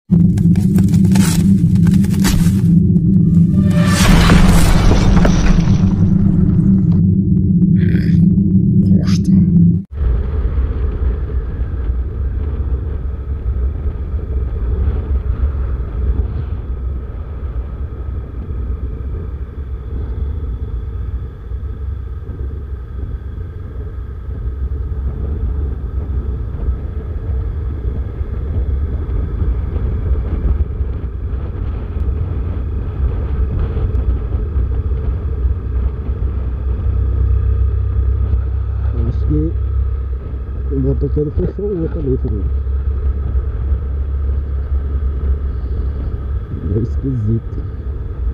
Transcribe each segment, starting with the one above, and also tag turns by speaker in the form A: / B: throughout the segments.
A: Costa.
B: Acho que o motoqueiro fechou o outro ali, filho. É esquisito.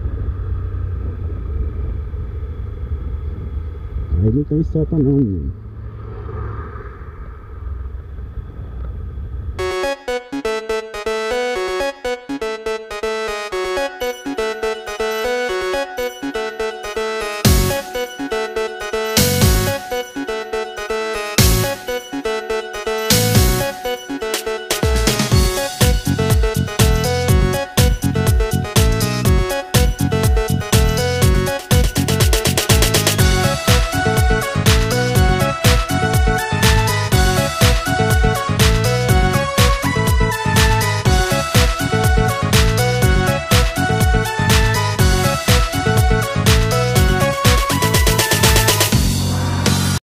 B: Aí não tem seta não, menino.